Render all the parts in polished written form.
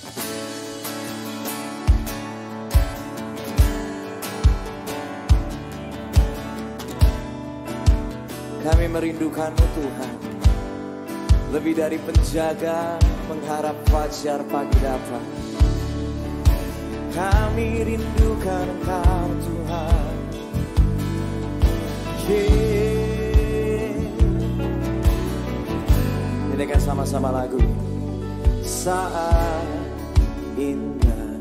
Kami merindukan-Mu Tuhan, lebih dari penjaga mengharap fajar pagi datang. Kami rindukan Engkau Tuhan. Nyanyikan sama-sama lagu. Saat indah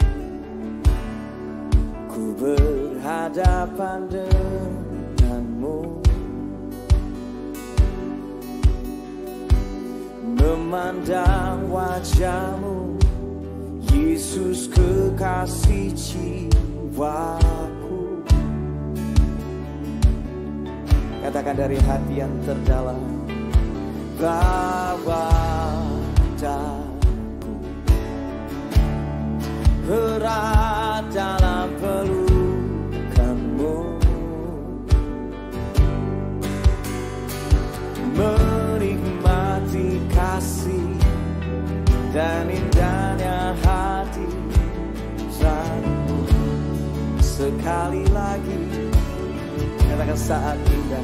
ku berhadapan denganmu, memandang wajah-Mu, Yesus kekasih jiwaku. Katakan dari hati yang terdalam, bawa daku erat dalam pelukan-Mu, menikmati kasih dan indahnya hati Tuhan. Sekali lagi katakan saat indah,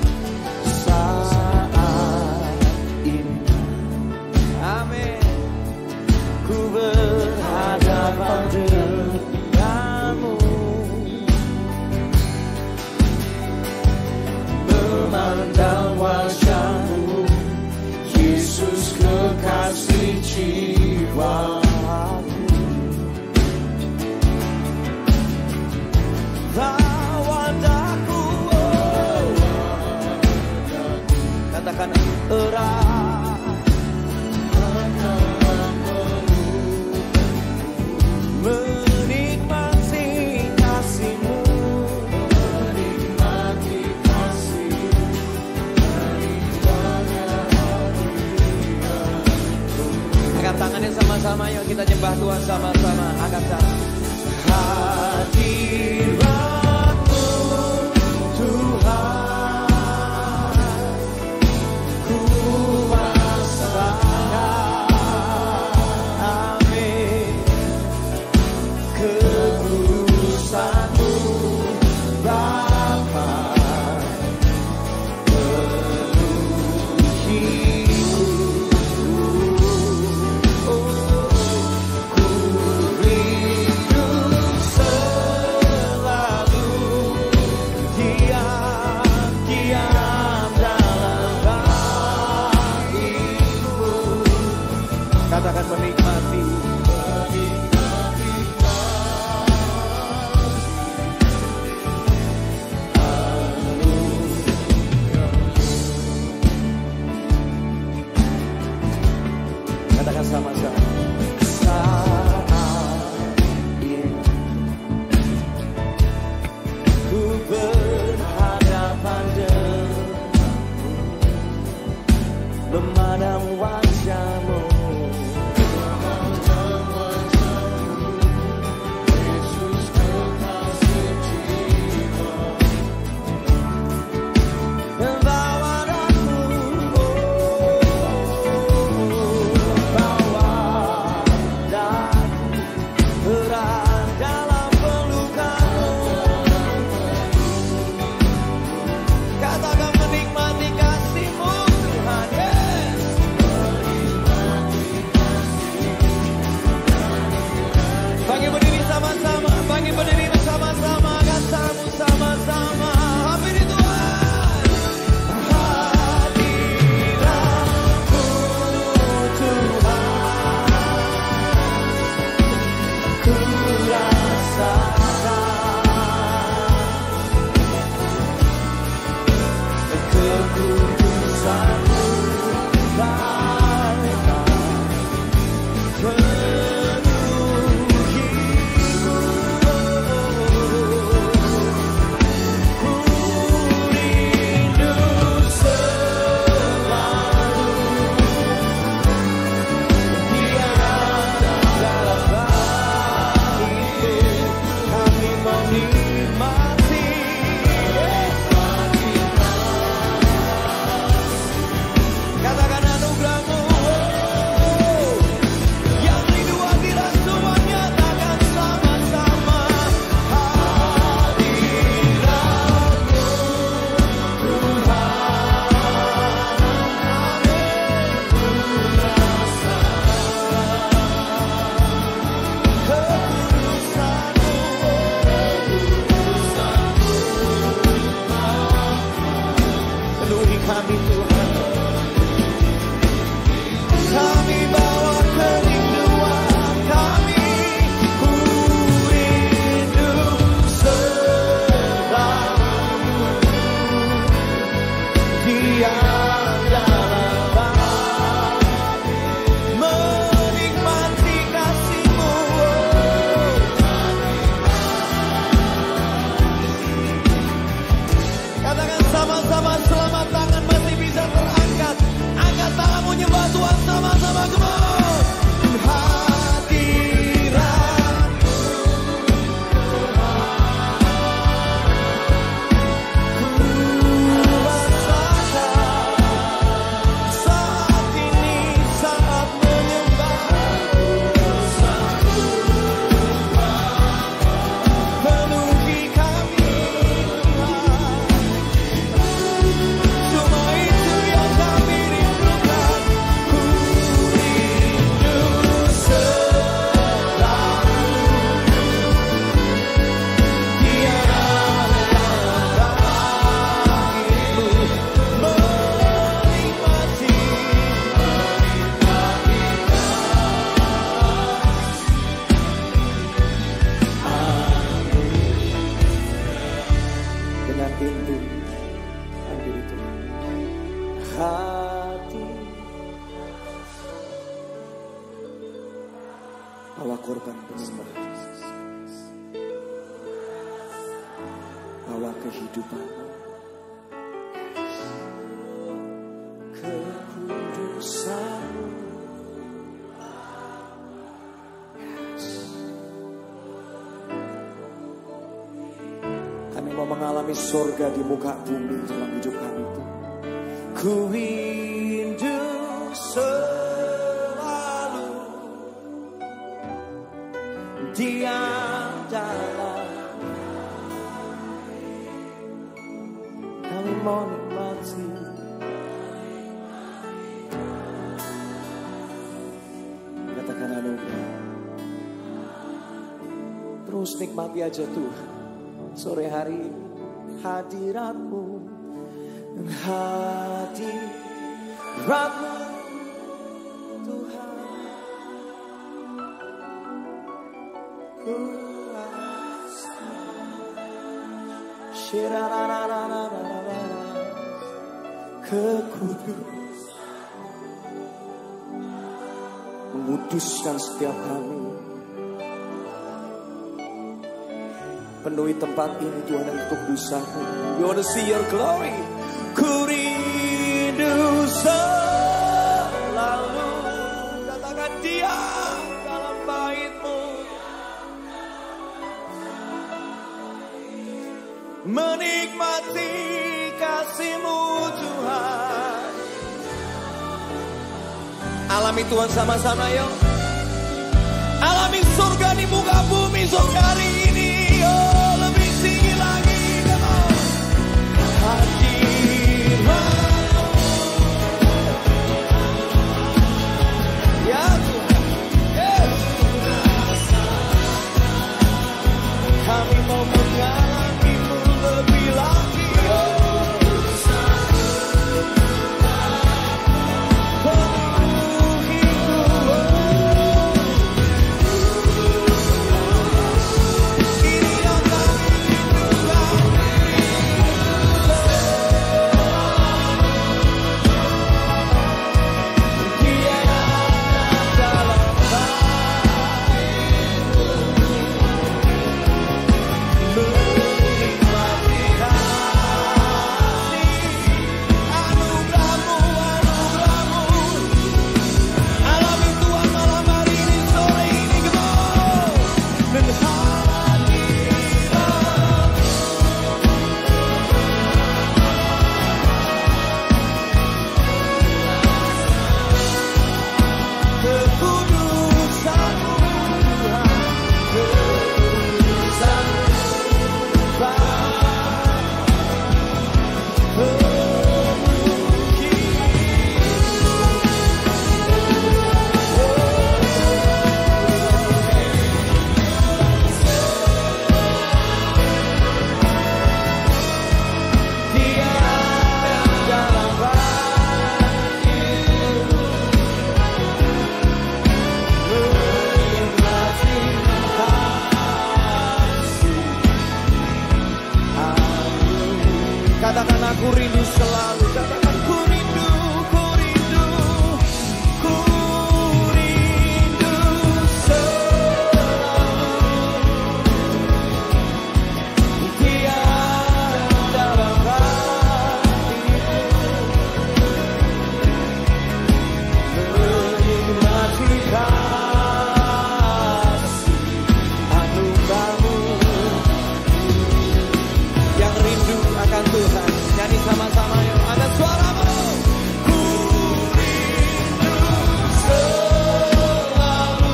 saat indah, amin, ku berhadapan denganmu, memandang wajah-Mu, Yesus kekasih jiwaku. Bawa daku, katakan erat, menikmati kasih-Mu, menikmati kasih dari banyak hati. Angkat tangannya sama-sama, yuk kita nyembah Tuhan sama-sama. Angkat tangan. Hadirat-Mu Tuhan, ku rasakan, amin, kekudusan-Mu Bapa, penuhiku. Ku rindu selalu diam-diam dalam bait-Mu. Katakan menikmati, katakan sama-sama. Saat ini ku berhadapan denganmu, memandang wajah-Mu, Yesus kekasih jiwa. Bawa daku, bawa Bawa korban penyembah, bawa kehidupanmu, kekudusanmu. Kami mau mengalami surga di muka bumi dalam hidup kami itu. Ku rindu selalu diam dalam, kami mau nikmati katakan anugerah. Terus nikmati aja Tuhan sore hari ini hadiratmu, hadiratmu Tuhan. Kekudus menguduskan setiap kami. Penuhi tempat ini Tuhan dengan kekudusan-Mu. We want to see your glory. Ku rindu selalu, katakan diam dalam bait-Mu, menikmati kasih-Mu Tuhan. Alami Tuhan sama-sama yuk. Alami surga di muka bumi sore hari ini. Oh, lebih tinggi lagi, come on. Hadirat-Mu, ya Tuhan, yes. Kami mau mengalami-Mu lebih lagi. Katakan aku rindu selalu, katakan ku rindu, ku rindu, ku rindu selalu diam dalam hatimu, menikmati kasih anugerah-Mu. Yang rindu akan Tuhan, nyanyi sama-sama yuk, ada suara-Mu. Ku rindu selalu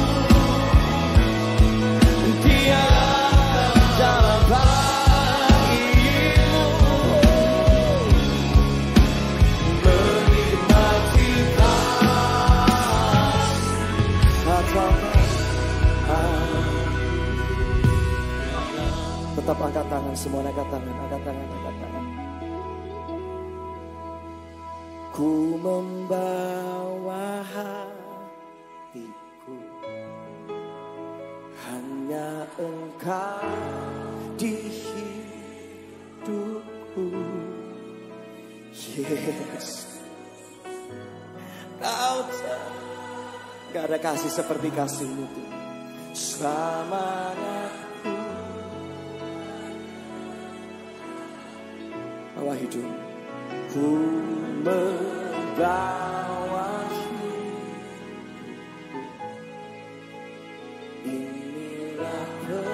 diam dalam bait-Mu, menikmati kasih. Tetap angkat tangan, semua angkat tangan, angkat tangan, angkat tangan. Ku membawa hatiku, hanya Engkau di hidupku. Yes, Kau Gak ada kasih seperti kasih-Mu Tuhan. Selamanya bawa hidup, ku membawa hidup. Inilah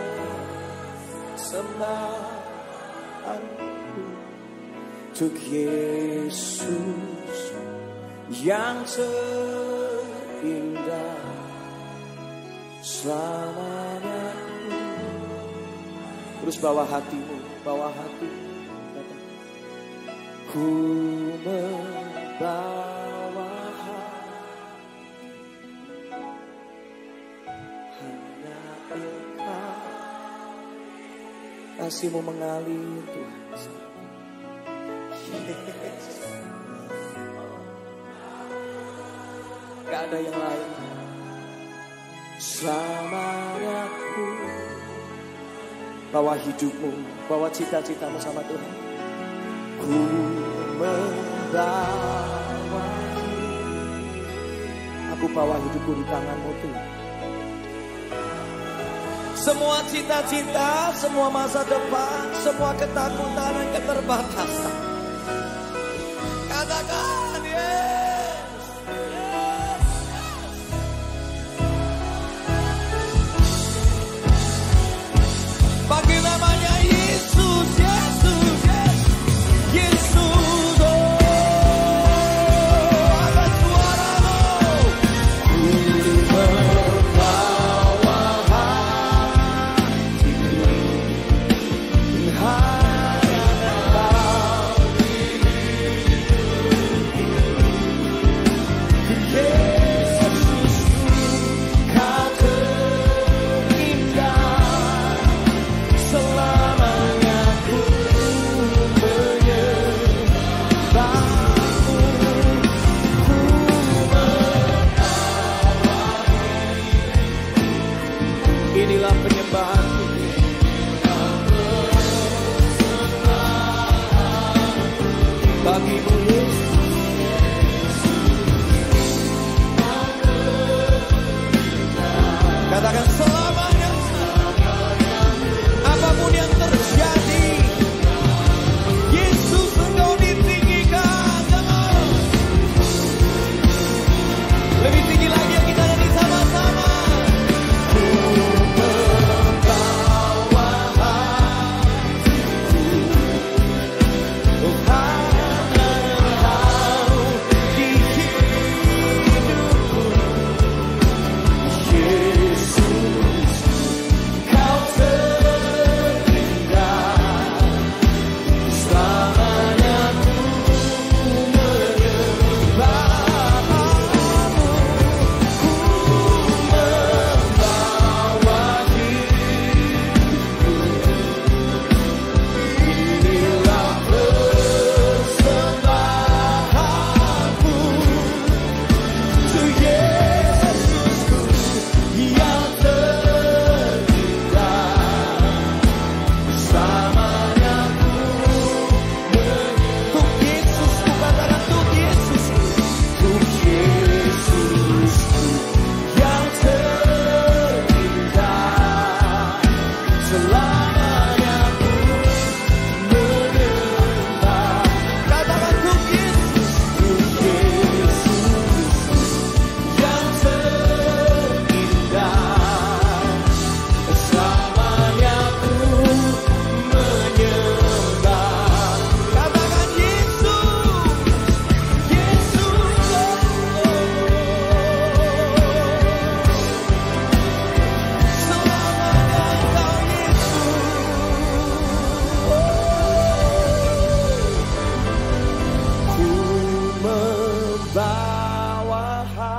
persembahanku untuk Yesus yang terindah. Selamanya terus bawa hatimu, bawa hatimu. Ku membawa hanya Engkau, kasih-Mu mengalir Tuhan. Yes. Gak ada yang lain. Selamanya ku bawa hidupmu, bawa cita-citamu sama Tuhan. Ku membawa, aku bawa hidupku di tangan-Mu Tuhan. Semua cita-cita, semua masa depan, semua ketakutan dan keterbatasan, katakan yes, yes, yes. Panggil namanya Yesus, Yesus, Yesus, Yesus, oh, angkat suaramu. Ku membawa hatiku, hanya Engkau, Yesus, Kau terindah. Selamanya ku menyembah-Mu, ku membawa. Inilah penyembahanku bagi-Mu Yesus. Katakan selamanya, apapun yang terjadi, Yesus Engkau ditinggikan. Lebih tinggi lagi yang kita nyanyi sama-sama. Ku membawa hatiku, oh hanya Engkau di hidupku. Yesus, Kau terindah. Selamanya ku menyembah-Mu, ku membawa hidupku. Inilah persembahanku untuk Yesusku yang terindah. Selamanya ku untuk Yesusku, katakan untuk Yesusku, untuk Yesusku yang terindah. Selamanya ku menyembah. Katakan untuk Yesus, untuk Yesusku yang terindah. Selamanya ku menyembah. Katakan Yesus, Yesus, selamanya Engkau Yesus. Ku membawa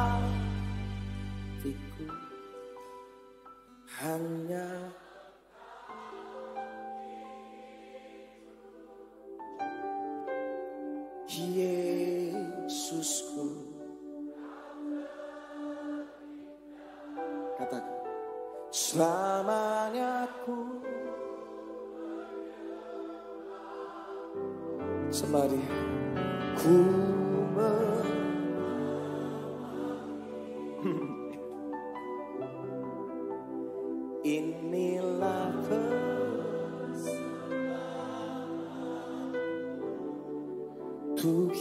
hatiku, hanya Yesusku. Katakan selamanya ku sembah Dia. Ku inilah untuk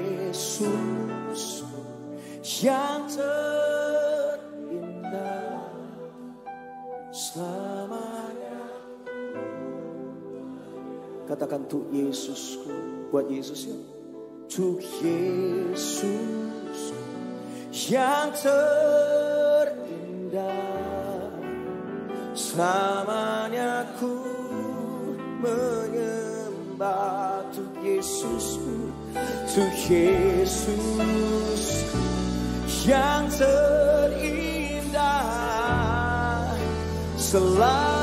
Yesus yang terindah selamanya. Katakan untuk Yesusku, buat Yesus ya. Untuk Yesus yang terindah selamanya ku menyembah. Untuk Yesusku, untuk Yesus yang terindah selalu.